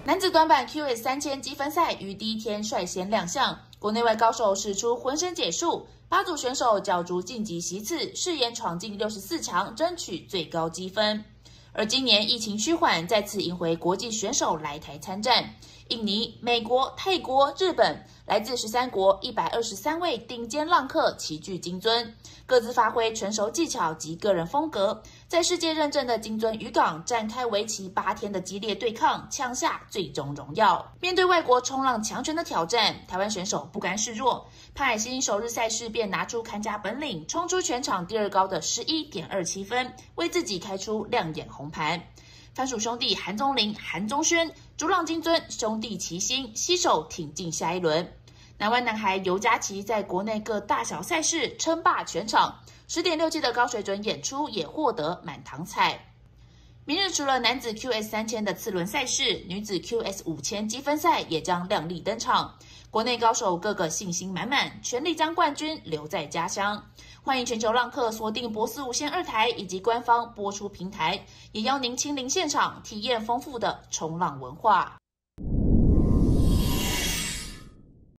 男子短板 QS3000积分赛于第一天率先亮相，国内外高手使出浑身解数，8组选手角逐晋级席次，誓言闯进64强，争取最高积分。而今年疫情趋缓，再次迎回国际选手来台参战。印尼、美国、泰国、日本，来自13国123位顶尖浪客齐聚金樽，各自发挥成熟技巧及个人风格，在世界认证的金樽渔港展开为期8天的激烈对抗，抢下最终荣耀。面对外国冲浪强权的挑战，台湾选手不甘示弱，潘海欣首日赛事便拿出看家本领，冲出全场第2高的11.27分，为自己开出亮眼红盘。番薯兄弟韩宗霖、韩宗轩主浪金樽，兄弟齐心，携手挺进下一轮。南湾男孩尤佳琪在国内各大小赛事称霸全场，10.67的高水准演出也获得满堂彩。明日除了男子 QS3000的次轮赛事，女子 QS5000积分赛也将亮丽登场。国内高手个个信心满满，全力将冠军留在家乡。欢迎全球浪客锁定博斯无线2台以及官方播出平台，也邀您亲临现场体验丰富的冲浪文化。